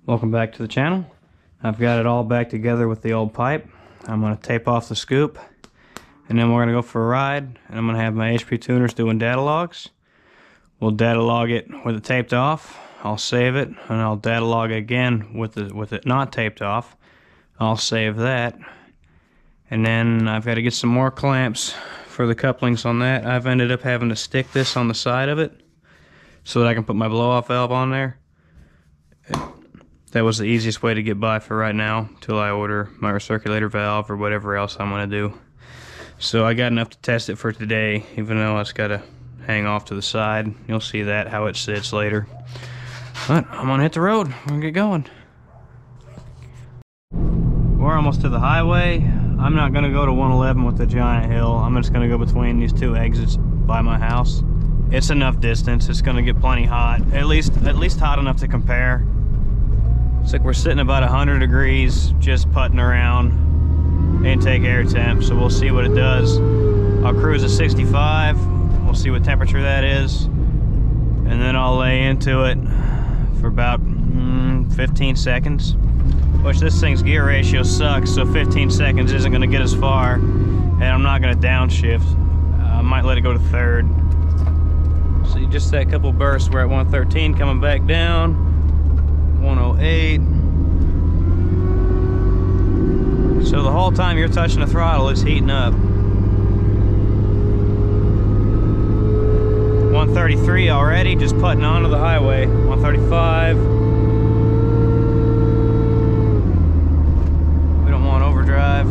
Welcome back to the channel. I've got it all back together with the old pipe. I'm going to tape off the scoop, and then we're going to go for a ride, and I'm going to have my HP tuners doing data logs. We'll data log it with it taped off. I'll save it, and I'll data log again with it not taped off. I'll save that, and then I've got to get some more clamps for the couplings on that. I've ended up having to stick this on the side of it so that I can put my blow-off valve on there. That was the easiest way to get by for right now, till I order my recirculator valve or whatever else I'm going to do. So I got enough to test it for today, even though it's got to hang off to the side. You'll see that, how it sits later. But I'm going to hit the road. We're going to get going. We're almost to the highway. I'm not going to go to 111 with the giant hill. I'm just going to go between these two exits by my house. It's enough distance. It's going to get plenty hot. At least hot enough to compare. It's like we're sitting about 100 degrees, just putting around intake air temp, so we'll see what it does. I'll cruise at 65, we'll see what temperature that is, and then I'll lay into it for about 15 seconds, which this thing's gear ratio sucks, so 15 seconds isn't going to get us far, and I'm not going to downshift. I might let it go to third. See, just that couple bursts, we're at 113, coming back down. 108. So the whole time you're touching the throttle, it's heating up. 133 already, just putting onto the highway. 135. We don't want overdrive.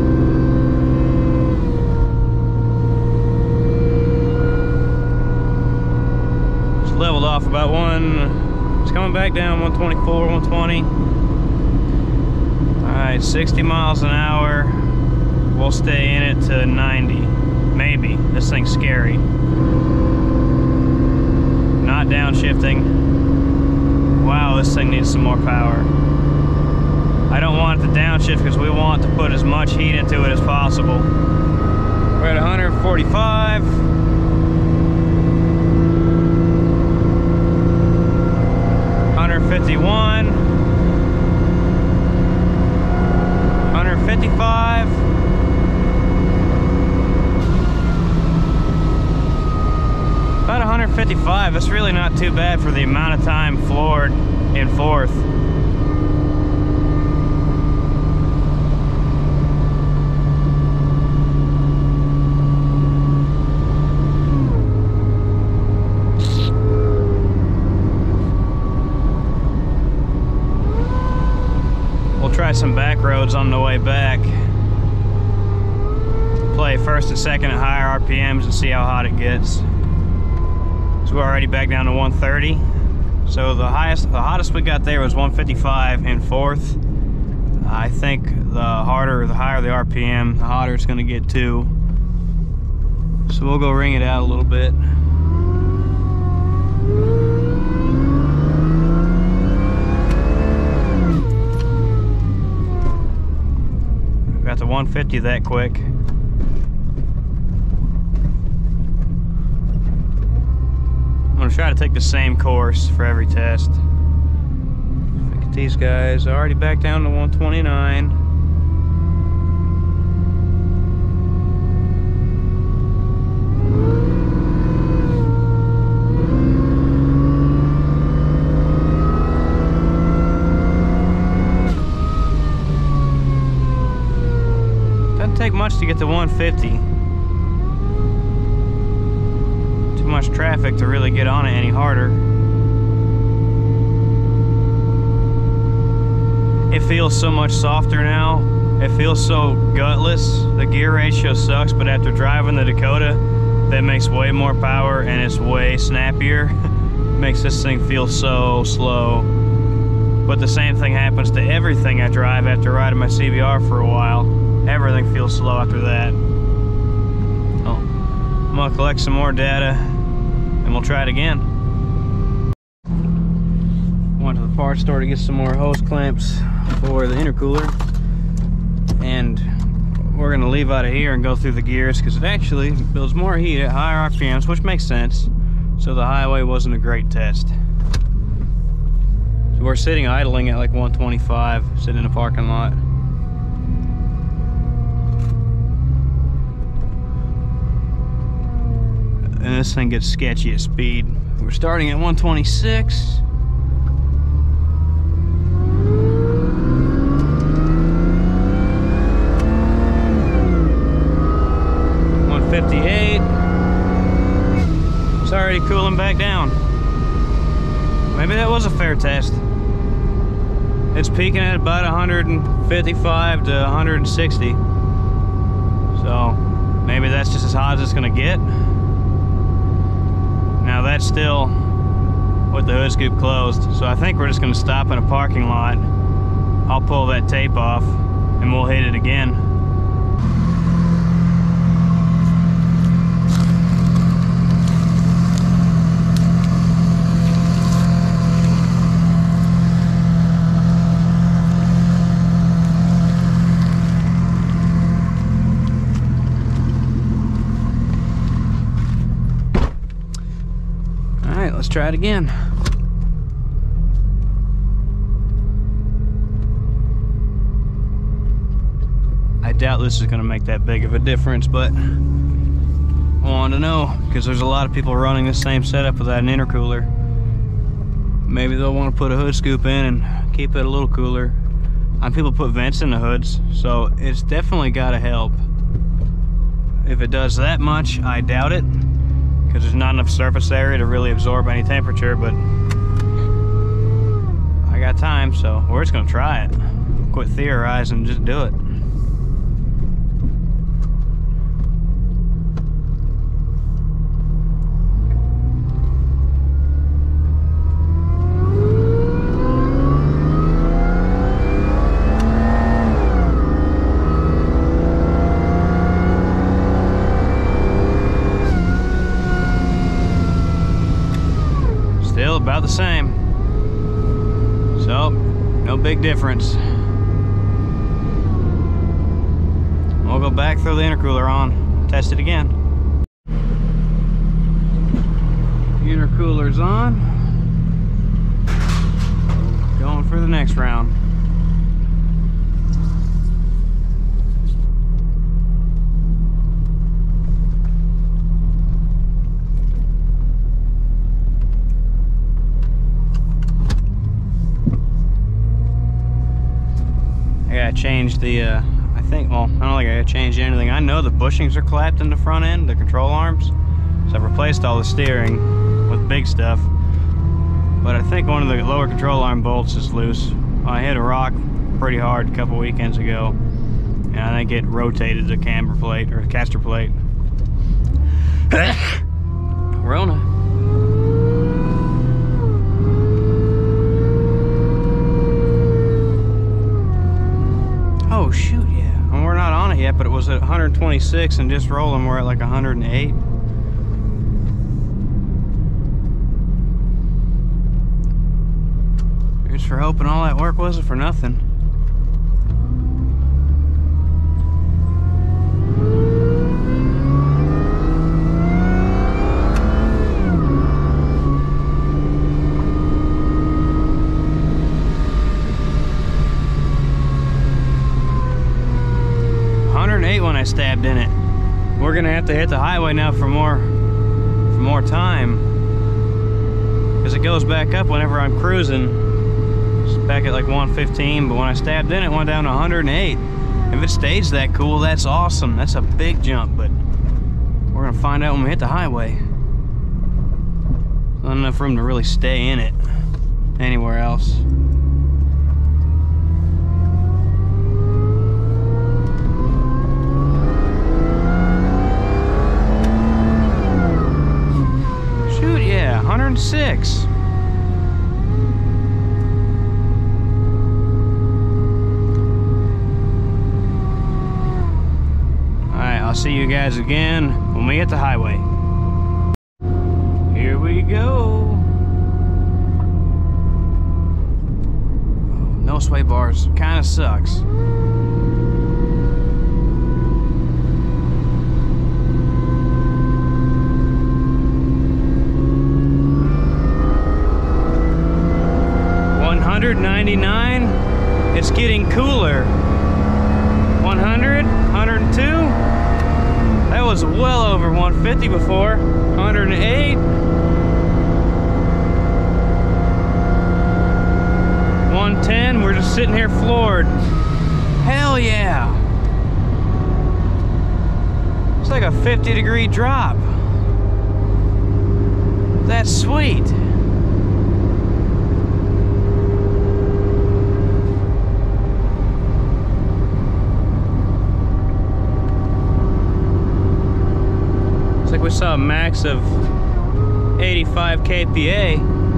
Just leveled off about It's coming back down, 124, 120. Alright, 60 miles an hour. We'll stay in it to 90. Maybe. This thing's scary. Not downshifting. Wow, this thing needs some more power. I don't want it to downshift because we want to put as much heat into it as possible. We're at 145. 151, 155, about 155. That's really not too bad for the amount of time floored in fourth. Try some back roads on the way back. Play first and second at higher RPMs and see how hot it gets. So we're already back down to 130. So the hottest we got there was 155 in fourth. I think the higher the RPM, the hotter it's going to get too. So we'll go ring it out a little bit. Got to 150 that quick. I'm gonna try to take the same course for every test. Look at these guys, already back down to 129. Take much to get to 150. Too much traffic to really get on it any harder. It feels so much softer now. It feels so gutless. The gear ratio sucks, but after driving the Dakota, that makes way more power and it's way snappier. Makes this thing feel so slow. But the same thing happens to everything I drive after riding my CBR for a while. Everything feels slow after that. Oh, I'm gonna collect some more data and we'll try it again. Went to the parts store to get some more hose clamps for the intercooler, and we're gonna leave out of here and go through the gears because it actually builds more heat at higher RPMs, which makes sense. So the highway wasn't a great test. So We're sitting idling at like 125, sitting in a parking lot. And this thing gets sketchy at speed. We're starting at 126. It's already cooling back down. Maybe that was a fair test. It's peaking at about 155 to 160. So maybe that's just as hot as it's gonna get. Now that's still with the hood scoop closed. So I think we're just gonna stop in a parking lot. I'll pull that tape off and we'll hit it again. Let's try it again. I doubt this is going to make that big of a difference, but I wanted to know because there's a lot of people running the same setup without an intercooler. Maybe they'll want to put a hood scoop in and keep it a little cooler. People put vents in the hoods, so it's definitely got to help. If it does that much, I doubt it, because there's not enough surface area to really absorb any temperature, but I got time, so we're just gonna try it. Quit theorizing, just do it. Still about the same. So, no big difference. We'll go back, throw the intercooler on, test it again. Intercooler's on. Going for the next round. I changed the, I don't think I gotta change anything. I know the bushings are clapped in the front end, the control arms. So I've replaced all the steering with big stuff. But I think one of the lower control arm bolts is loose. I hit a rock pretty hard a couple weekends ago, and I think it rotated the camber plate, or caster plate. Rona. Oh shoot, yeah. And we're not on it yet, but it was at 126 and just rolling, we're at like 108. Here's for hoping all that work wasn't for nothing. When I stabbed in it. We're gonna have to hit the highway now for more time, because it goes back up whenever I'm cruising. It's back at like 115, but when I stabbed in it, went down to 108. If it stays that cool, that's awesome. That's a big jump, but we're gonna find out when we hit the highway. Not enough room to really stay in it anywhere else. Shoot, yeah, 106. I'll see you guys again when we hit the highway. Here we go. No sway bars, kind of sucks. 199. It's getting cooler. 100, 102. That was well over 150 before. 108. 110. We're just sitting here floored. Hell yeah. It's like a 50-degree drop. That's sweet. It's like we saw a max of 85 kPa.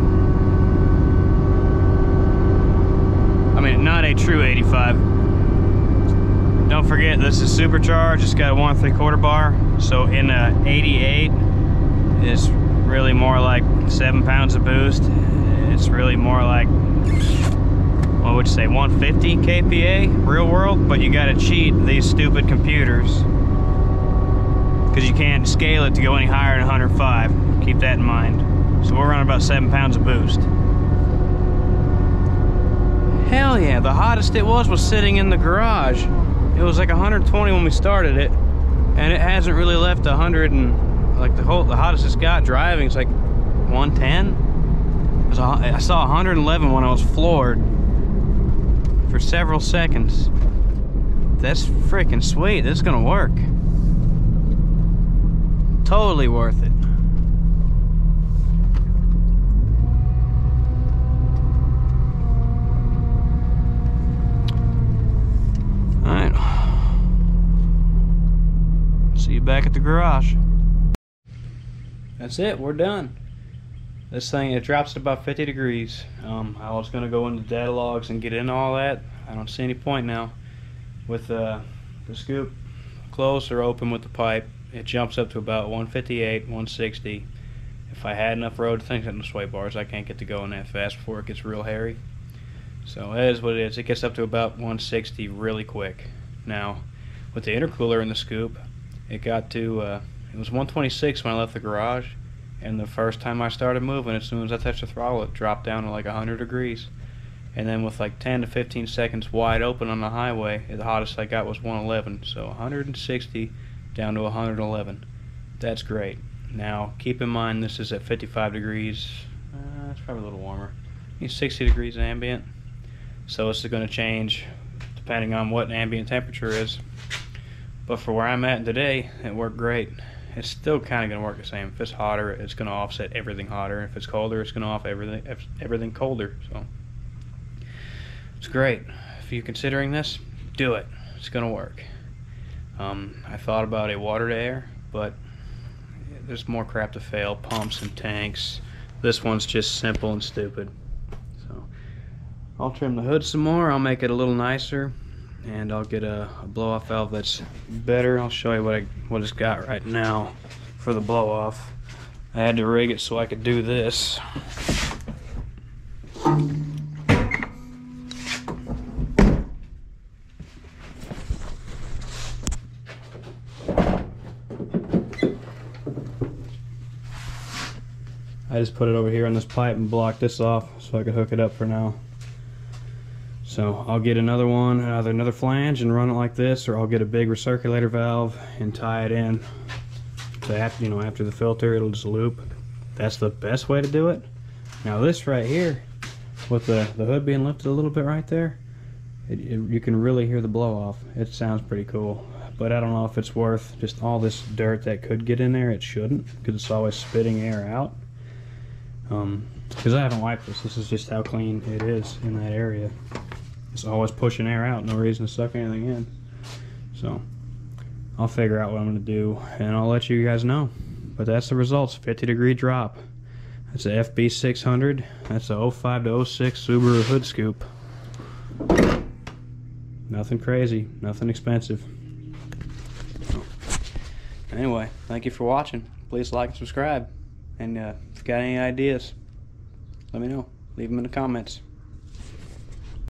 I mean, not a true 85. Don't forget, this is supercharged. It's got a 1 3/4 bar. So in a 88 is really more like 7 pounds of boost. It's really more like, what would you say, 150 kPa real world, but you gotta cheat these stupid computers because you can't scale it to go any higher than 105. Keep that in mind. So we're running about 7 pounds of boost. Hell yeah, the hottest it was sitting in the garage. It was like 120 when we started it, and it hasn't really left 100, and like the hottest it's got driving is like 110. I saw 111 when I was floored for several seconds. That's freaking sweet. This is gonna work. Totally worth it. Alright. See you back at the garage. That's it, we're done. This thing, it drops to about 50 degrees. I was gonna go into data logs and get into all that. I don't see any point now. With the scoop closed or open with the pipe, it jumps up to about 158, 160. If I had enough road, things in the sway bars, I can't get to going that fast before it gets real hairy. So that is what it is. It gets up to about 160 really quick. Now, with the intercooler in the scoop, it got to, it was 126 when I left the garage, and the first time I started moving, as soon as I touched the throttle, it dropped down to like 100 degrees. And then with like 10 to 15 seconds wide open on the highway, the hottest I got was 111. So 160 down to 111. That's great. Now, keep in mind this is at 55 degrees. It's probably a little warmer. It's 60 degrees ambient. So it's going to change depending on what ambient temperature is. But for where I'm at today, it worked great. It's still kind of going to work the same. If it's hotter, it's going to offset everything hotter. If it's colder, it's going to offset everything colder. So it's great. If you're considering this, do it. It's going to work. I thought about a water to air, but there's more crap to fail. Pumps and tanks. This one's just simple and stupid. So I'll trim the hood some more. I'll make it a little nicer, and I'll get a blow-off valve that's better. I'll show you what it's got right now for the blow-off. I had to rig it so I could do this. I just put it over here on this pipe and blocked this off so I could hook it up for now. So I'll get another one, either another flange and run it like this, or I'll get a big recirculator valve and tie it in. So after the filter, it'll just loop. That's the best way to do it. Now this right here, with the hood being lifted a little bit right there, you can really hear the blow off. It sounds pretty cool. But I don't know if it's worth just all this dirt that could get in there. It shouldn't, because it's always spitting air out. Because I haven't wiped this. This is just how clean it is in that area. It's always pushing air out, no reason to suck anything in. So I'll figure out what I'm going to do, and I'll let you guys know. But that's the results. 50-degree drop. That's a FB600. That's a 05 to 06 Subaru hood scoop. Nothing crazy, nothing expensive. Anyway, thank you for watching. Please like and subscribe. And if you got any ideas, let me know. Leave them in the comments.